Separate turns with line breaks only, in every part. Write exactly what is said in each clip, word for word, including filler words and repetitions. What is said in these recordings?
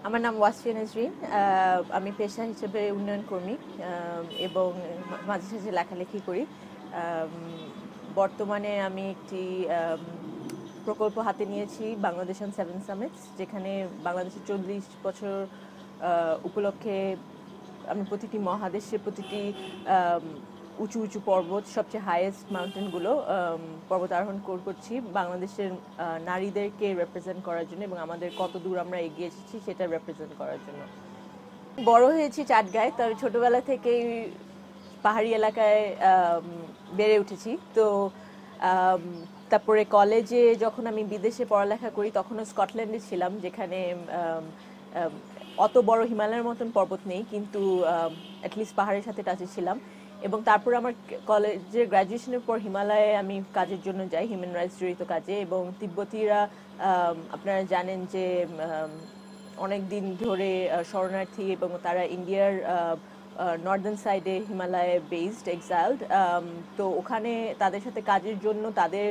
আমার নাম ওয়াসফিয়া নাজরীন। আমি পেশা হিসেবে উন্নয়ন কর্মী এবং মাঝে সাঝে লেখালেখি করি। বর্তমানে আমি একটি প্রকল্প হাতে নিয়েছি, বাংলাদেশ অন সেভেন সামিটস, যেখানে বাংলাদেশের চল্লিশ বছর উপলক্ষে আমি প্রতিটি মহাদেশের প্রতিটি উঁচু উঁচু পর্বত, সবচেয়ে হাইয়েস্ট মাউন্টেনগুলো পর্বত আরোহণ করছি বাংলাদেশের নারীদেরকে রিপ্রেজেন্ট করার জন্য এবং আমাদের কত দূর আমরা এগিয়ে এসেছি সেটা রিপ্রেজেন্ট করার জন্য। বড় হয়েছি চাটগাঁয়, তবে ছোটবেলা থেকেই পাহাড়ি এলাকায় বেড়ে উঠেছি। তো তারপরে কলেজে যখন আমি বিদেশে পড়ালেখা করি তখনও স্কটল্যান্ডে ছিলাম, যেখানে অত বড় হিমালয়ের মতন পর্বত নেই, কিন্তু অ্যাটলিস্ট পাহাড়ের সাথে টাচে ছিলাম। এবং তারপর আমার কলেজের গ্র্যাজুয়েশনের পর হিমালয়ে আমি কাজের জন্য যাই, হিউম্যান রাইটস জড়িত কাজে। এবং তিব্বতীরা আপনারা জানেন যে অনেক দিন ধরে শরণার্থী এবং তারা ইন্ডিয়ার নর্দার্ন সাইডে হিমালয়ে বেসড, এক্সাইলড। তো ওখানে তাদের সাথে কাজের জন্য তাদের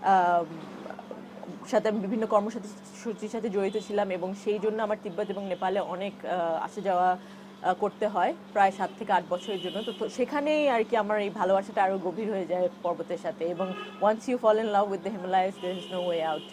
সাথে আমি বিভিন্ন কর্মসূচির সাথে জড়িত ছিলাম এবং সেই জন্য আমার তিব্বত এবং নেপালে অনেক আসা যাওয়া করতে হয় প্রায় সাত থেকে আট বছরের জন্য। তো সেখানেই আর কি আমার এই ভালোবাসাটা আরও গভীর হয়ে যায় পর্বতের সাথে। এবং once you fall in love with the Himalayas there is no way out.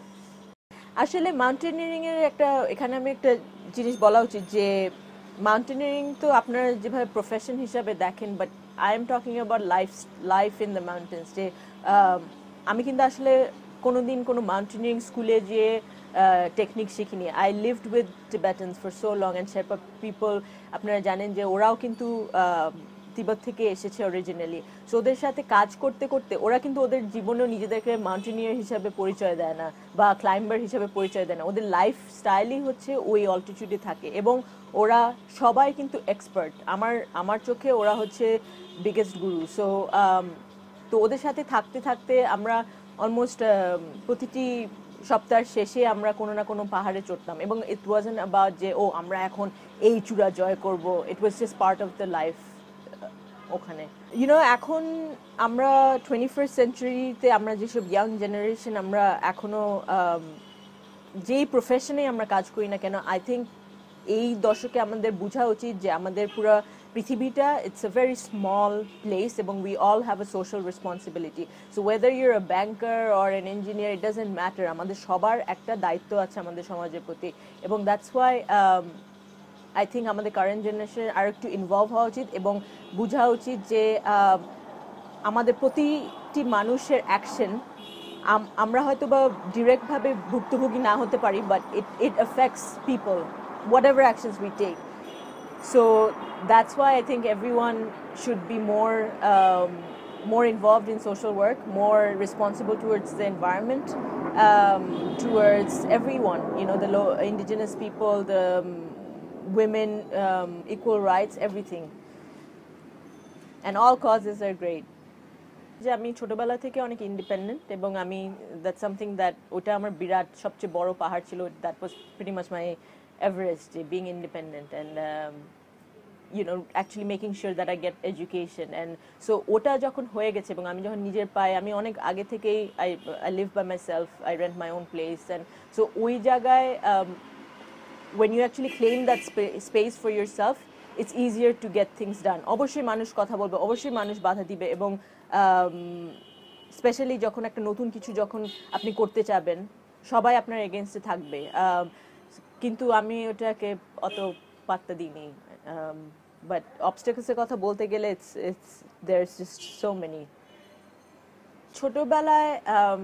আসলে মাউন্টেনিয়ারিং এর একটা এখানে আমি একটা জিনিস বলা উচিত যে মাউন্টেনিয়ারিং তো আপনারা যেভাবে প্রফেশন হিসাবে দেখেন, but I am talking about life life in the mountains. যে আমি কিন্তু আসলে কোনোদিন কোনো মাউন্টেনিয়ারিং স্কুলে যেয়ে টেকনিক শিখিনি। I lived with Tibetans for so long and Sherpa people. আপনারা জানেন যে ওরাও কিন্তু তিব্বত থেকে এসেছে অরিজিনালি। সো ওদের সাথে কাজ করতে করতে ওরা কিন্তু ওদের জীবনেও নিজেদেরকে মাউন্টেনিয়ার হিসাবে পরিচয় দেয় না বা ক্লাইম্বার হিসাবে পরিচয় দেয় না। ওদের লাইফ স্টাইলই হচ্ছে ওই অল্টিটিউডে থাকে এবং ওরা সবাই কিন্তু এক্সপার্ট। আমার আমার চোখে ওরা হচ্ছে বিগেস্ট গুরু। সো তো ওদের সাথে থাকতে থাকতে আমরা অলমোস্ট প্রতিটি সপ্তাহের শেষে আমরা কোনো না কোনো পাহাড়ে চড়তাম এবং ইট ওয়াজন্ট অ্যাবাউট যে ও আমরা এখন এই চূড়া জয় করব। It was just part of the life ওখানে। ইউনো এখন আমরা টোয়েন্টি ফার্স্ট সেঞ্চুরিতে আমরা যেসব ইয়াং জেনারেশন আমরা এখনও যেই প্রফেশনে আমরা কাজ করি না কেন, আই থিঙ্ক এই দশকে আমাদের বোঝা উচিত যে আমাদের পুরো পৃথিবীটা it's a very small place এবং we all have a social responsibility. So whether you're a banker or an engineer, it doesn't matter. আমাদের সবার একটা দায়িত্ব আছে আমাদের সমাজের প্রতি এবং দ্যাটস ওয়াই আই থিঙ্ক আমাদের কারেন্ট জেনারেশন আর একটু ইনভলভ হওয়া উচিত এবং বোঝা উচিত যে আমাদের প্রতিটি মানুষের অ্যাকশন, আমরা হয়তো বা ডিরেক্টভাবে ভুক্তভোগী না হতে পারি, but it it affects people whatever actions we take. So that's why I think everyone should be more um, more involved in social work, more responsible towards the environment, um, towards everyone, you know, the low indigenous people, the um, women, um, equal rights, everything. And all causes are great. যে আমি ছোটবেলা থেকে অনেক independent এবং আমি that something that ওটা আমার বিরাট সবচেয়ে বড় পাহাড় ছিল। That was pretty much my Everest, being independent and um, you know actually making sure that I get education. And so ওটা যখন হয়ে গেছে এবং আমি যখন নিজের পায়ে, আমি অনেক আগে থেকেই I I live by myself, I rent my own place, and so ওই জায়গায় um, when you actually claim that sp- space for yourself, it's easier to get things done. অবশ্যই মানুষ কথা বলবে, অবশ্যই মানুষ বাধা দিবে এবং স্পেশালি যখন একটা নতুন কিছু যখন আপনি করতে চাবেন সবাই আপনার এগেনস্টে থাকবে, কিন্তু আমি ওটাকে অত পাত্তা দিইনি। বাট অবস্টাকলসের কথা বলতে গেলে it's it's there is just so many. ছোটোবেলায়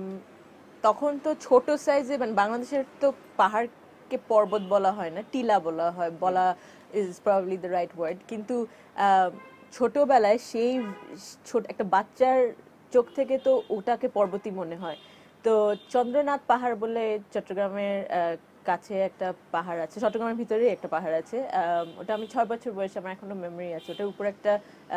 তখন তো ছোট সাইজে, মানে বাংলাদেশের তো পাহাড়কে পর্বত বলা হয় না, টিলা বলা হয়, বলা is probably the right word. কিন্তু ছোটোবেলায় সেই ছোট একটা বাচ্চার চোখ থেকে তো ওটাকে পর্বতই মনে হয়। তো চন্দ্রনাথ পাহাড় বলে চট্টগ্রামের কাছে একটা পাহাড় আছে, চট্টগ্রামের ভিতরেই একটা পাহাড় আছে। ওটা আমি ছয় বছর বয়সে, আমার এখনো মেমোরি আছে। ওটার উপরে একটা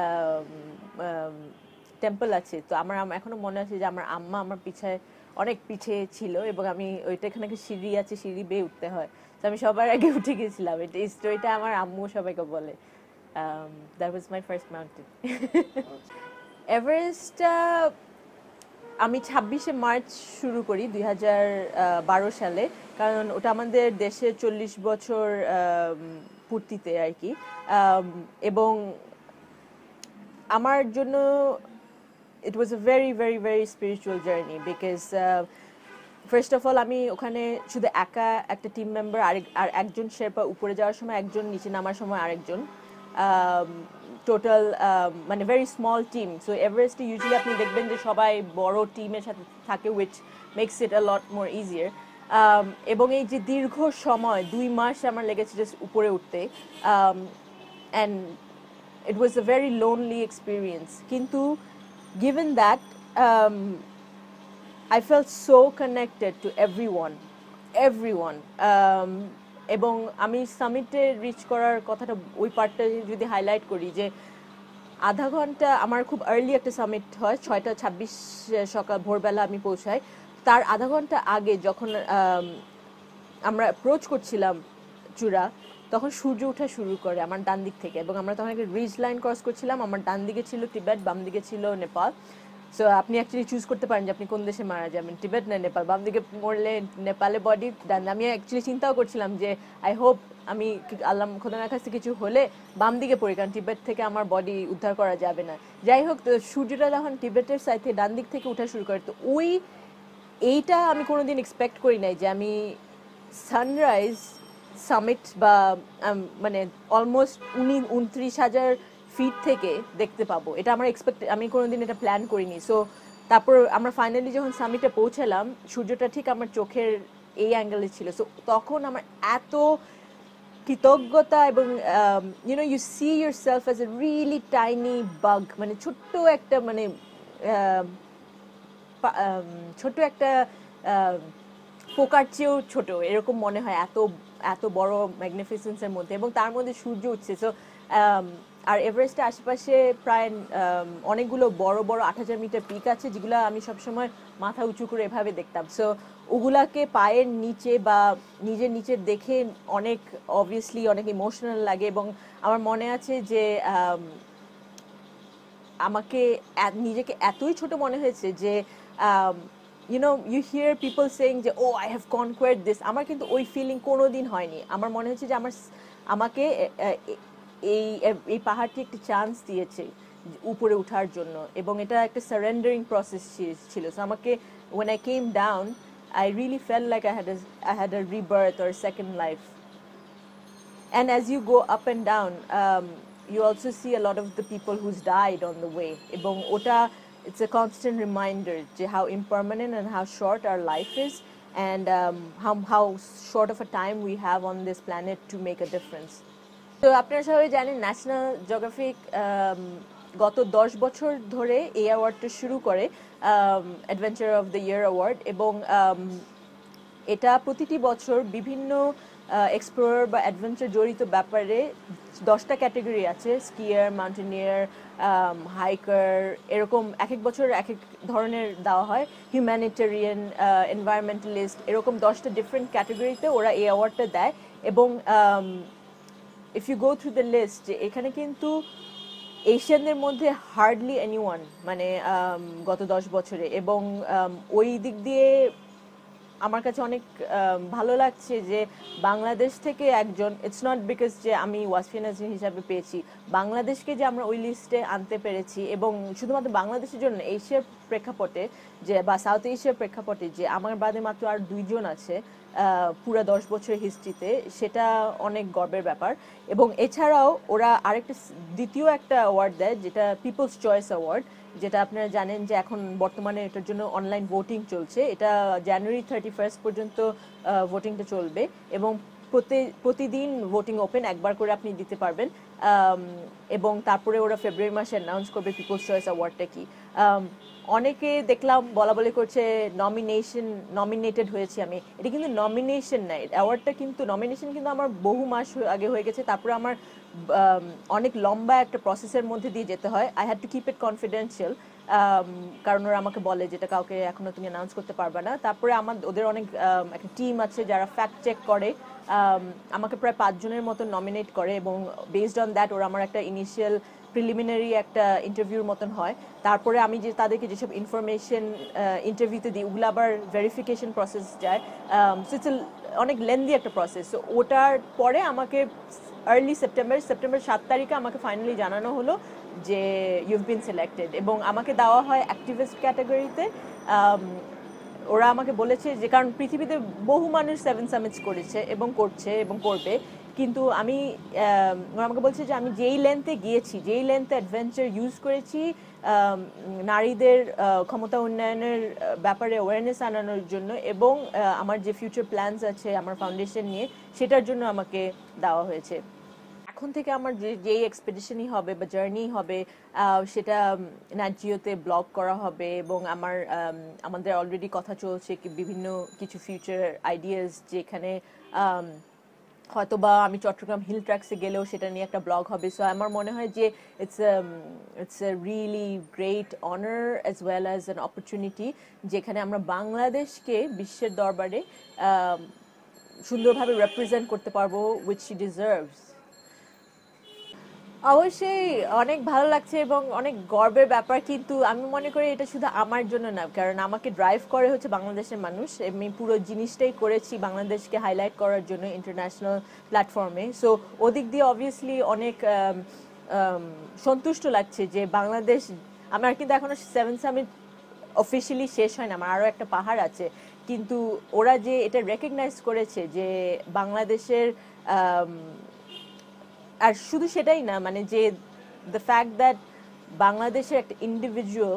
টেম্পল আছে। তো আমার এখনো মনে আছে যে আমার আম্মা আমার পিছায় অনেক পিছে ছিল এবং আমি ওইটা, এখানে একটা সিঁড়ি আছে, সিঁড়ি বেয়ে উঠতে হয়। তো আমি সবার আগে উঠে গেছিলাম। এটা এই স্টোরিটা আমার আম্মু সবাইকে বলে। That was my first mountain. এভারেস্টটা আমি ছাব্বিশে মার্চ শুরু করি দুই হাজার বারো সালে, কারণ ওটা আমাদের দেশের চল্লিশ বছর পূর্তিতে আর কি, এবং আমার জন্য it was a very very very spiritual journey because uh, first of all আমি ওখানে শুধু একা একটা টিম মেম্বার, আরেক আর একজন শেরপা উপরে যাওয়ার সময় একজন, নিচে নামার সময় আরেকজন, টোটাল মানে ভেরি স্মল টিম। সো এভারেস্টে ইউজুয়ালি আপনি দেখবেন যে সবাই বড় টিমের সাথে থাকে, which makes it a lot more easier. এবং এই যে দীর্ঘ সময় দুই মাস আমার লেগেছে জাস্ট উপরে উঠতে, and it was a very lonely experience. কিন্তু given that um, I felt so connected to everyone everyone um, এবং আমি সামিটে রিচ করার কথাটা ওই পার্টটা যদি হাইলাইট করি, যে আধা ঘন্টা আমার খুব আর্লি একটা সামিট হয়, ছয়টা ছাব্বিশ সকাল ভোরবেলা আমি পৌঁছাই। তার আধা ঘন্টা আগে যখন আমরা অ্যাপ্রোচ করছিলাম চূড়া, তখন সূর্য ওঠা শুরু করে আমার ডান দিক থেকে, এবং আমরা তখন একটা রিজ লাইন ক্রস করছিলাম। আমার ডান দিকে ছিল তিবেট, বাম দিকে ছিল নেপাল। সো আপনি অ্যাকচুয়ালি চুজ করতে পারেন যে আপনি কোন দেশে মারা যাবেন, তিবেট না নেপাল। বাম দিকে মরলে নেপালে বডি, ডান আমি অ্যাকচুয়ালি চিন্তাও করছিলাম যে আই হোপ আমি আল্লাহ খোদার কাছে কিছু হলে বাম দিকে পড়ি, কারণ তিবেট থেকে আমার বডি উদ্ধার করা যাবে না। যাই হোক, তো সূর্যটা যখন তিবেটের সাইড থেকে ডান দিক থেকে উঠা শুরু করে, তো ওই এইটা আমি কোনোদিন এক্সপেক্ট করি নাই যে আমি সানরাইজ সামিট বা মানে অলমোস্ট উনি উনত্রিশ হাজার ফিট থেকে দেখতে পাবো, এটা আমার এক্সপেক্ট, আমি কোনোদিন এটা প্ল্যান করিনি। সো তারপর আমরা ফাইনালি যখন সামিটে পৌঁছালাম, সূর্যটা ঠিক আমার চোখের এই অ্যাঙ্গেলে ছিল। সো তখন আমার এত কৃতজ্ঞতা, এবং you know you see yourself as a really tiny bug, মানে ছোট্ট একটা মানে ছোট্ট একটা পোকার চেয়েও ছোট এরকম মনে হয় এত এত বড় ম্যাগনিফিসেন্সের মধ্যে, এবং তার মধ্যে সূর্য উঠছে। সো আর এভারেস্টের আশেপাশে প্রায় অনেকগুলো বড় বড় আট হাজার মিটার পিক আছে, যেগুলো আমি সবসময় মাথা উঁচু করে এভাবে দেখতাম। সো ওগুলাকে পায়ের নিচে বা নিজের নিচে দেখে অনেক অবভিয়াসলি অনেক ইমোশনাল লাগে, এবং আমার মনে আছে যে আমাকে নিজেকে এতই ছোট মনে হয়েছে যে you know you hear people saying যে oh I have conquered this, আমার কিন্তু ওই ফিলিং কোনোদিন হয়নি। আমার মনে হচ্ছে যে আমার আমাকে এই এই পাহাড়টি একটা চান্স দিয়েছে উপরে ওঠার জন্য, এবং এটা একটা সারেন্ডারিং প্রসেস ছিল। সো আমাকে when I came down I really felt like I had a I had a rebirth or a second life. And as you go up and down um, you also see a lot of the people who's died on the way, এবং ওটা it's a constant reminder যে how impermanent and how short our life is, and um, how how short of a time we have on this planet to make a difference. তো আপনারা সবাই জানেন national geographic গত দশ বছর ধরে এই অ্যাওয়ার্ডটা শুরু করে, adventure of the year award, এবং এটা প্রতিটি বছর বিভিন্ন এক্সপ্লোরার বা অ্যাডভেঞ্চার জড়িত ব্যাপারে দশটা ক্যাটাগরি আছে, স্কিয়ার, মাউন্টেনিয়ার, হাইকার, এরকম এক এক বছর এক এক ধরনের দেওয়া হয়, হিউম্যানিটেরিয়ান, এনভায়রনমেন্টালিস্ট, এরকম দশটা ডিফারেন্ট ক্যাটাগরিতে ওরা এই অ্যাওয়ার্ডটা দেয়। এবং if you go through the list, এখানে কিন্তু এশিয়ানদের মধ্যে হার্ডলি এনিওয়ান, মানে গত দশ বছরে, এবং ওই দিক দিয়ে আমার কাছে অনেক ভালো লাগছে যে বাংলাদেশ থেকে একজন, ইটস নট বিকজ যে আমি ওয়াসফিয়া নাজরীন হিসাবে পেয়েছি, বাংলাদেশকে যে আমরা ওই লিস্টে আনতে পেরেছি, এবং শুধুমাত্র বাংলাদেশের জন্য এশিয়ার প্রেক্ষাপটে যে বা সাউথ এশিয়ার প্রেক্ষাপটে যে আমার বাদে মাত্র আর দুইজন আছে পুরো দশ বছরের হিস্ট্রিতে, সেটা অনেক গর্বের ব্যাপার। এবং এছাড়াও ওরা আরেকটা দ্বিতীয় একটা অ্যাওয়ার্ড দেয়, যেটা পিপলস চয়েস অ্যাওয়ার্ড, যেটা আপনারা জানেন যে এখন বর্তমানে এটার জন্য অনলাইন ভোটিং চলছে। এটা জানুয়ারি থার্টি ফার্স্ট পর্যন্ত ভোটিংটা চলবে, এবং প্রতি প্রতিদিন ভোটিং ওপেন, একবার করে আপনি দিতে পারবেন, এবং তারপরে ওরা ফেব্রুয়ারি মাসে অ্যানাউন্স করবে পিপলস চয়েস অ্যাওয়ার্ডটা কি। অনেকে দেখলাম বলা বলি করছে নমিনেশন নমিনেটেড হয়েছে আমি, এটা কিন্তু নমিনেশন নাই, অ্যাওয়ার্ডটা কিন্তু নমিনেশন কিন্তু আমার বহু মাস আগে হয়ে গেছে। তারপরে আমার অনেক লম্বা একটা প্রসেসের মধ্যে দিয়ে যেতে হয়, I had to keep it confidential, কারণ ওরা আমাকে বলে যেটা কাউকে এখনো তুমি অ্যানাউন্স করতে পারবে না। তারপরে আমার ওদের অনেক একটা টিম আছে যারা ফ্যাক্ট চেক করে, আমাকে প্রায় পাঁচজনের মতো নমিনেট করে, এবং বেসড অন দ্যাট ওরা আমার একটা ইনিশিয়াল প্রিলিমিনারি একটা ইন্টারভিউর মতন হয়, তারপরে আমি যে তাদেরকে যেসব ইনফরমেশন ইন্টারভিউতে দিই ওগুলো আবার ভেরিফিকেশন প্রসেস যায়, সো ইটস অনেক লেন্দি একটা প্রসেস। সো ওটার পরে আমাকে আর্লি সেপ্টেম্বর সেপ্টেম্বর সাত তারিখে আমাকে ফাইনালি জানানো হলো যে ইউভ বিন সিলেক্টেড, এবং আমাকে দেওয়া হয় অ্যাক্টিভিস্ট ক্যাটাগরিতে। ওরা আমাকে বলেছে যে কারণ পৃথিবীতে বহু মানুষ সেভেন সামিটস করেছে এবং করছে এবং করবে, কিন্তু আমি ওরা আমাকে বলছে যে আমি যেই লেন্থে গিয়েছি, যেই লেন্থে অ্যাডভেঞ্চার ইউজ করেছি নারীদের ক্ষমতা উন্নয়নের ব্যাপারে অ্যাওয়ারনেস আনানোর জন্য, এবং আমার যে ফিউচার প্ল্যানস আছে আমার ফাউন্ডেশন নিয়ে, সেটার জন্য আমাকে দেওয়া হয়েছে। এখন থেকে আমার যে যেই এক্সপেডিশনই হবে বা জার্নি হবে সেটা ন্যাটজিওতে ব্লগ করা হবে, এবং আমার আমাদের অলরেডি কথা চলছে কি বিভিন্ন কিছু ফিউচার আইডিয়াস, যেখানে হয়তো বা আমি চট্টগ্রাম হিল ট্র্যাক্সে গেলেও সেটা নিয়ে একটা ব্লগ হবে। সো আমার মনে হয় যে it's it's a really great honour as well as an opportunity, যেখানে আমরা বাংলাদেশকে বিশ্বের দরবারে সুন্দরভাবে রিপ্রেজেন্ট করতে পারবো, উইচ শি ডিজার্ভস। অবশ্যই অনেক ভালো লাগছে এবং অনেক গর্বের ব্যাপার, কিন্তু আমি মনে করি এটা শুধু আমার জন্য না, কারণ আমাকে ড্রাইভ করে হচ্ছে বাংলাদেশের মানুষ। আমি পুরো জিনিসটাই করেছি বাংলাদেশকে হাইলাইট করার জন্য ইন্টারন্যাশনাল প্ল্যাটফর্মে। সো ওদিক দিয়ে অবভিয়াসলি অনেক সন্তুষ্ট লাগছে যে বাংলাদেশ, আমার কিন্তু এখনো সেভেন সামিট অফিসিয়ালি শেষ হয় না, আমার আরও একটা পাহাড় আছে, কিন্তু ওরা যে এটা রেকগনাইজ করেছে যে বাংলাদেশের, আর শুধু সেটাই না, মানে যে দ্য ফ্যাক্ট দ্যাট বাংলাদেশের একটা individual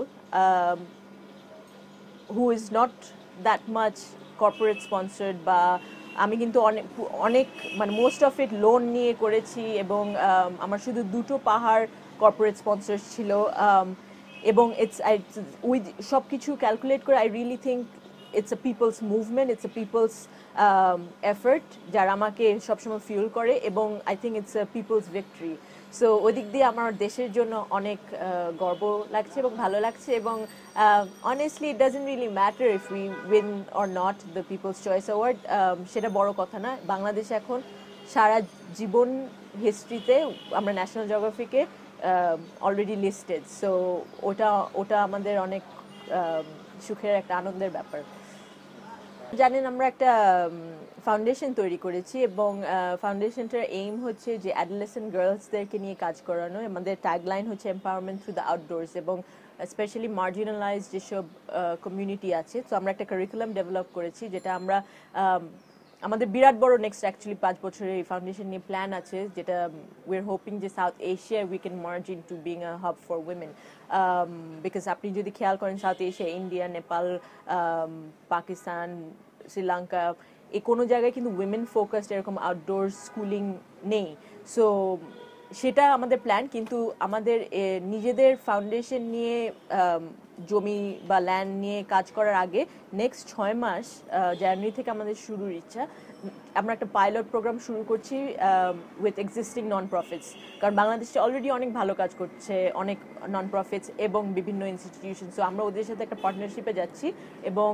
who is not that much corporate sponsored, বা আমি কিন্তু অনেক অনেক মানে মোস্ট অফ ইট লোন নিয়ে করেছি, এবং আমার শুধু দুটো পাহাড় কর্পোরেট স্পন্সর ছিল, এবং ইটস আই উইথ সব কিছু ক্যালকুলেট করে I really think it's a people's movement, it's a people's effort যারা আমাকে সবসময় ফিউল করে, এবং I think it's a people's victory. So ওই দিক দিয়ে আমার দেশের জন্য অনেক গর্ব লাগছে এবং ভালো লাগছে, এবং honestly it doesn't really matter if we win or not the people's choice award, সেটা বড় কথা না। বাংলাদেশ এখন সারা জীবন হিস্ট্রিতে আমরা ন্যাশনাল জিওগ্রাফিকে অলরেডি লিস্টেড, সো ওটা ওটা আমাদের অনেক সুখের একটা আনন্দের ব্যাপার। জানেন আমরা একটা ফাউন্ডেশন তৈরি করেছি, এবং ফাউন্ডেশনটার এইম হচ্ছে যে অ্যাডোলেসেন্ট গার্লসদেরকে নিয়ে কাজ করানো। আমাদের ট্যাগলাইন হচ্ছে এম্পাওয়ারমেন্ট থ্রু দ্য আউটডোরস, এবং স্পেশালি মার্জিনালাইজ যেসব কমিউনিটি আছে, তো আমরা একটা কারিকুলাম ডেভেলপ করেছি, যেটা আমরা আমাদের বিরাট বড় নেক্সট অ্যাকচুয়ালি পাঁচ বছরের এই ফাউন্ডেশন নিয়ে প্ল্যান আছে, যেটা উই আর হোপিং যে south Asia we can merge in to being a hub for women, because আপনি যদি খেয়াল করেন south Asia, India, Nepal, Pakistan, Sri Lanka, এই কোনো জায়গায় কিন্তু উইমেন ফোকাসড এরকম আউটডোর স্কুলিং নেই। সো সেটা আমাদের প্ল্যান, কিন্তু আমাদের নিজেদের ফাউন্ডেশন নিয়ে জমি বা ল্যান্ড নিয়ে কাজ করার আগে নেক্সট ছয় মাস জানুয়ারি থেকে আমাদের শুরুর ইচ্ছা, আমরা একটা পাইলট প্রোগ্রাম শুরু করছি উইথ এক্সিস্টিং নন প্রফিটস, কারণ বাংলাদেশে অলরেডি অনেক ভালো কাজ করছে অনেক নন প্রফিটস এবং বিভিন্ন ইনস্টিটিউশন। সো আমরা ওদের সাথে একটা পার্টনারশিপে যাচ্ছি, এবং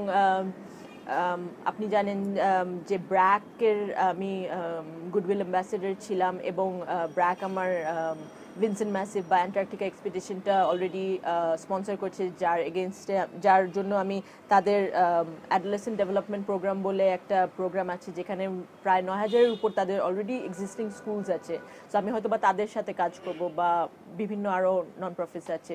আপনি জানেন যে ব্র্যাকের আমি গুডউইল অ্যাম্বাসেডর ছিলাম, এবং ব্র্যাক আমার ভিনসেন্ট ম্যাসিভ বা অ্যান্টার্কটিকা এক্সপিডিশনটা অলরেডি স্পন্সর করছে, যার এগেনস্টে যার জন্য আমি তাদের অ্যাডোলেসেন্ট ডেভেলপমেন্ট প্রোগ্রাম বলে একটা প্রোগ্রাম আছে, যেখানে প্রায় নয় হাজারের উপর তাদের অলরেডি এক্সিস্টিং স্কুলস আছে। সো আমি হয়তো বা তাদের সাথে কাজ করব, বা বিভিন্ন আরও নন প্রফিটস আছে।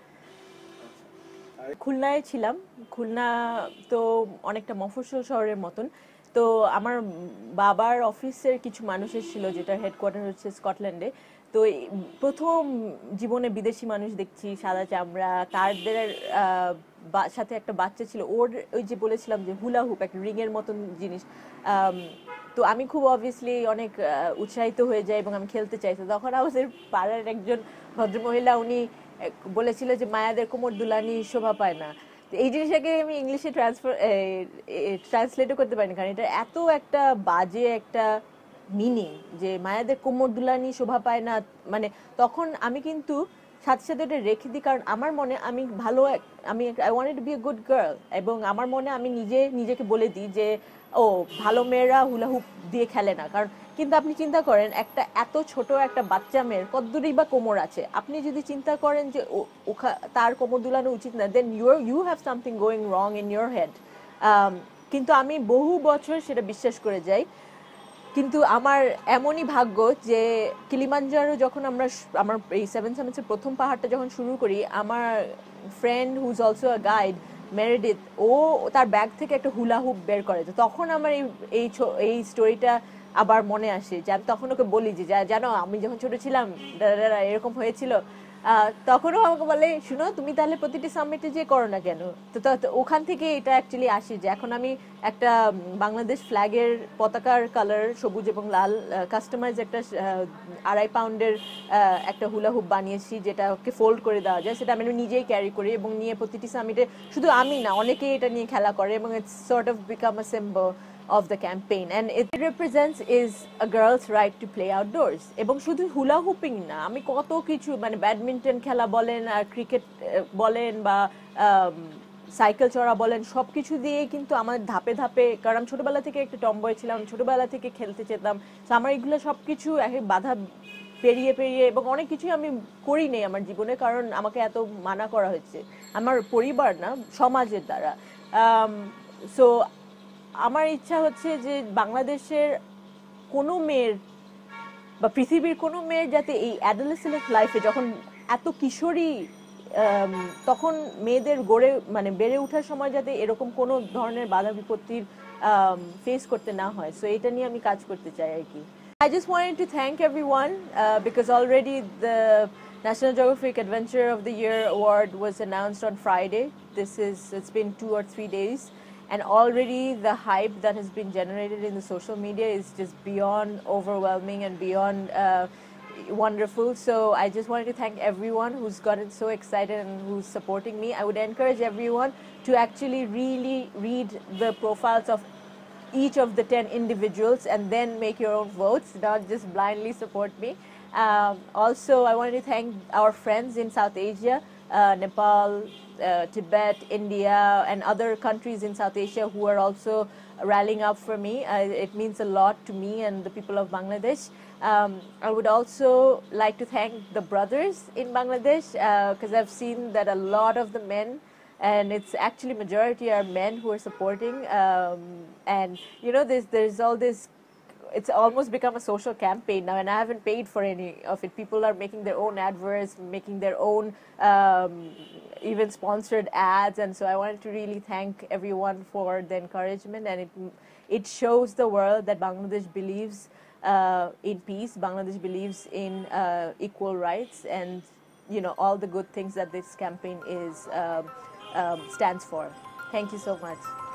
খুলনায় ছিলাম, খুলনা তো অনেকটা মফস্বল শহরের মতন, তো আমার বাবার অফিসের কিছু মানুষ এসেছিল, যেটার হেডকোয়ার্টার হচ্ছে স্কটল্যান্ডে। তো প্রথম জীবনে বিদেশি মানুষ দেখছি, সাদা চামড়া, তাদের সাথে একটা বাচ্চা ছিল, ওর ওই যে বলেছিলাম যে হুলা হুপ একটা রিংয়ের মতন জিনিস, তো আমি খুব অবভিয়াসলি অনেক উৎসাহিত হয়ে যাই এবং আমি খেলতে চাইছি। তখন আমাদের পাড়ার একজন ভদ্রমহিলা উনি বলেছিল যে মায়াদের কোমর দুলানি শোভা পায় না। তো এই জিনিসটাকে আমি ইংলিশে ট্রান্সফার ট্রান্সলেটও করতে পারিনি, কারণ এটা এত একটা বাজে একটা মিনিং যে মায়াদের কোমর দুলানি শোভা পায় না। মানে তখন আমি কিন্তু সাথে সাথে ওটা রেখে দিই, কারণ আমার মনে আমি ভালো এক- আমি I wanted to be a good girl, এবং আমার মনে আমি নিজে নিজেকে বলে দিই যে ও ভালো মেয়েরা হুলা হুপ দিয়ে খেলে না। কারণ কিন্তু আপনি চিন্তা করেন একটা এত ছোট একটা বাচ্চা মেয়ের কতদূরই বা কোমর আছে, আপনি যদি চিন্তা করেন যে ও- ওখা- তার কোমর দুলানো উচিত না, then you you have something going wrong in your head. কিন্তু আমি বহু বছর সেটা বিশ্বাস করে যাই। কিন্তু আমার এমনই ভাগ্য যে কিলিমাঞ্জারো যখন আমরা শ- আমার এই সেভেন সামিটসের প্রথম পাহাড়টা যখন শুরু করি, আমার friend who's also a guide Meredith, ও তার ব্যাগ থেকে একটা হুলা হুপ বের করে। তো তখন আমার এই এই ছো- এই স্টোরিটা আবার মনে আসে, যে আমি তখন ওকে বলি যে যা- জানো আমি যখন ছোট ছিলাম ডা- ডা- ডা এরকম হয়েছিল। আহ, তখনও আমাকে বলে শুনো তুমি তাহলে প্রতিটি সামিটে যে করো না কেন। তো তো- তো ওখান থেকে এটা অ্যাকচুয়ালি আসে যে এখন আমি একটা উম, বাংলাদেশ ফ্ল্যাগের পতাকার কালার সবুজ এবং লাল কাস্টমাইজ একটা আহ, আড়াই পাউন্ডের আহ, একটা হুলা হুপ বানিয়েছি, যেটাকে ফোল্ড করে দেওয়া যায়, সেটা আমি নিজেই ক্যারি করি এবং নিয়ে প্রতিটি সামিটে, শুধু আমি না অনেকেই এটা নিয়ে খেলা করে, এবং it's sort of become a symbol of the campaign, and it represents is a girl's right to play outdoors. এবং শুধু হুলা হুপিং না, আমি কত কিছু মানে ব্যাডমিন্টন খেলা বলেন আর ক্রিকেট বলেন বা সাইকেল চড়া বলেন, সব কিছু দিয়ে কিন্তু আমার ধাপে ধাপে, কারণ আমি ছোটবেলা থেকে একটা টমবয় ছিলাম, ছোটবেলা থেকে খেলতে চেতাম, তো আমার এগুলো সব কিছু এক এক বাধা পেরিয়ে পেরিয়ে, এবং অনেক কিছুই আমি করি নেই আমার জীবনে, কারণ আমাকে এত মানা করা হয়েছে আমার পরিবার না সমাজের দ্বারা। সো আমার ইচ্ছা হচ্ছে যে বাংলাদেশের কোনো মেয়ের বা পৃথিবীর কোনো মেয়ের যাতে এই অ্যাডোলেসেন্ট লাইফে যখন এত কিশোরী, আম, তখন মেয়েদের গড়ে মানে বেড়ে ওঠার সময় যাতে এরকম কোনো ধরনের বাধা বিপত্তির ফেস করতে না হয়, সো এটা নিয়ে আমি কাজ করতে চাই আর কি। I just wanted to thank everyone uh, because already the National Geographic Adventure of the Year award was announced on Friday. This is it's been two or three days, and already the hype that has been generated in the social media is just beyond overwhelming and beyond uh, wonderful. So I just wanted to thank everyone who's gotten so excited and who's supporting me. I would encourage everyone to actually really read the profiles of each of the ten individuals and then make your own votes, not just blindly support me. Um, also, I wanted to thank our friends in South Asia, uh, Nepal, uh, Tibet, India, and other countries in South Asia who are also rallying up for me. Uh, it means a lot to me and the people of Bangladesh. Um, I would also like to thank the brothers in Bangladesh because uh, I've seen that a lot of the men, and it's actually majority are men who are supporting, um, and you know there's there's all this, it's almost become a social campaign now, and I haven't paid for any of it. People are making their own adverts, making their own um, even sponsored ads, and so I wanted to really thank everyone for the encouragement, and it it shows the world that Bangladesh believes uh, in peace, Bangladesh believes in uh, equal rights, and you know all the good things that this campaign is um, um, stands for. Thank you so much.